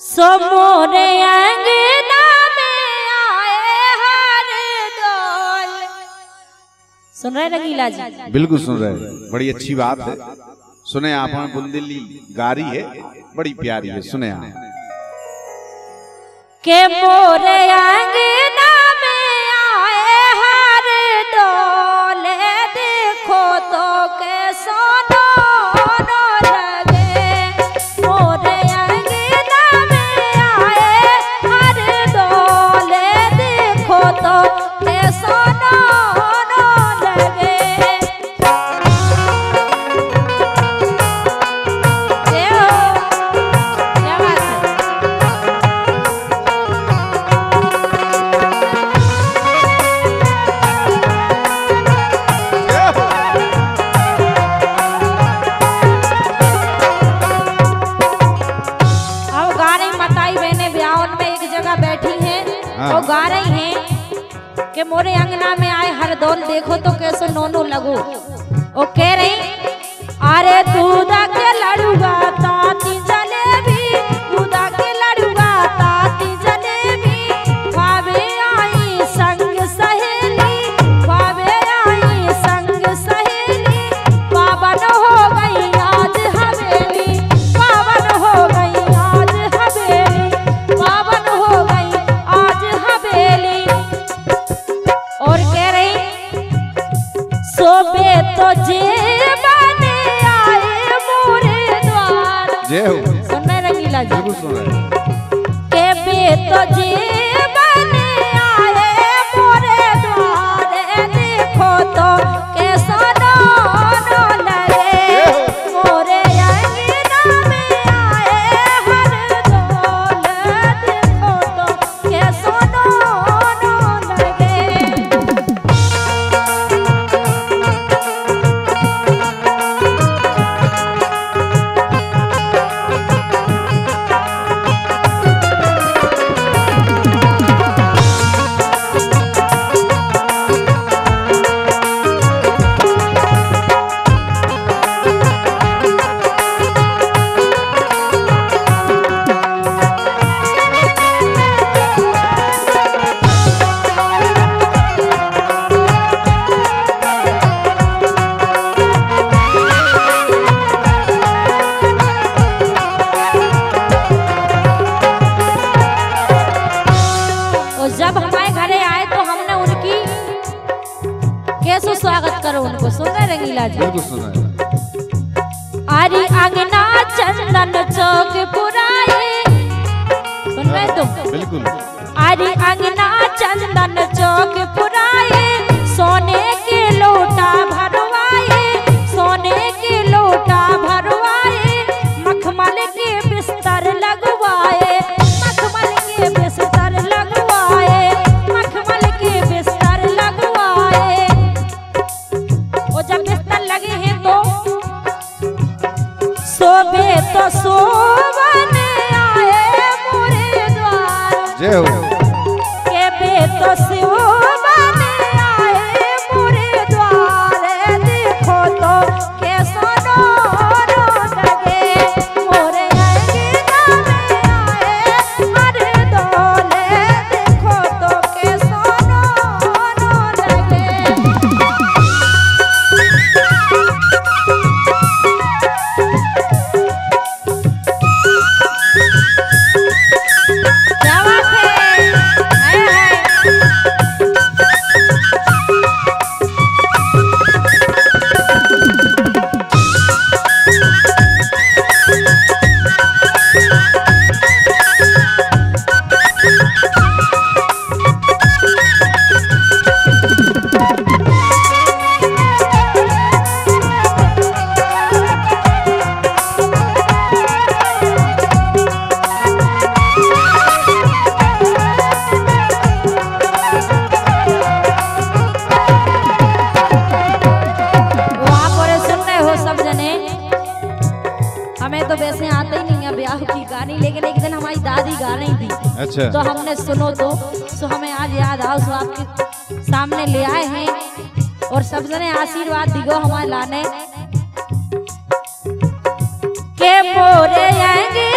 सो मोरे अंगना में आए हर दौल। सुन रहे रंगीला जी? बिल्कुल सुन रहे हैं, बड़ी अच्छी बात है। सुने आप, बुंदेली गारी है, बड़ी प्यारी है, सुने आप। के मोरे अंगना में आए हर दौल, देखो तो के सोनो तो गा रही हैं कि मोरे अंगना में आए हर दौल, देखो तो कैसे नोनो लगो। ओ कह रही अरे दूधा के लड़ूगा ताती जलेबी, दूधा के लड़ूगा ताती जलेबी, ख्वाबे आई संग सहेली, ख्वाबे आई संग सहेली, पावन हो गई आज हवेली, पावन हो गई आज हवेली, पावन हो गई आज हवेली। और कह रही सोबे तो बने आए मोरे द्वार। सुन रहे रंगीला जी? सुन रहे। के बे तो बने आए मोरे द्वार, देखो तो कैसा नोनो लगे। मोरे अंगना में आए हर दौल, देखो तो कैसा नोनो लगे। जब हमारे घरे आए तो हमने उनकी कैसे स्वागत करो उनको। सुन रहे रंगीला जी? बिल्कुल सुन रहे। आरी अंगना चंदन चौक पुराए। सुन रहे तुम? बिल्कुल। आरी अंगना चंदन चौक पुराए, सोने के लोटा भरवाए, सोने के लोटा भरवाए, मखमल के बिस्तर लगवाए, मखमल के बिस्तर लगवाए, मखमल के बिस्तर लगवाए। और जब बिस्तर लगे हैं तो सोबे तो सोवने आए मोरे द्वार। जय हो। के बे तो सोवने आए मोरे द्वार, देखो तो कैसा नोनो लगे। मोरे अंगना में आए हर दौल, देखो तो कैसा नोनो लगे। क्या बात है? हाय हाय। हमें तो वैसे आते ही नहीं है ब्याह की गानी, लेकिन एक दिन हमारी दादी गा रही थी। अच्छा। तो हमने सुनो तो हमें आज याद आओ, सो आपके सामने ले आए हैं और सब जने आशीर्वाद दिगो हमारे लाने के मोरे आएंगे